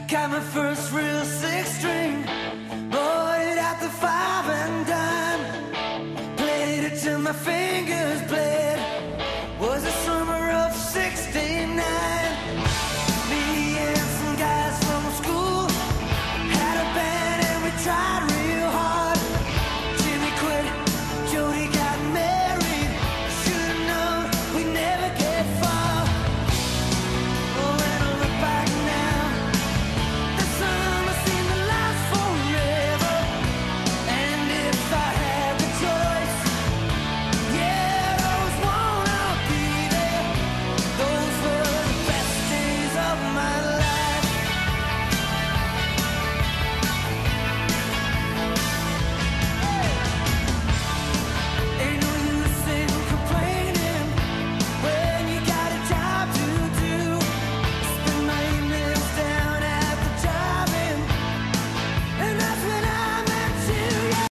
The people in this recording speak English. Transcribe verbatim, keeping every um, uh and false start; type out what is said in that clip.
Got my first real six string, bought it at the five and dime, played it till my face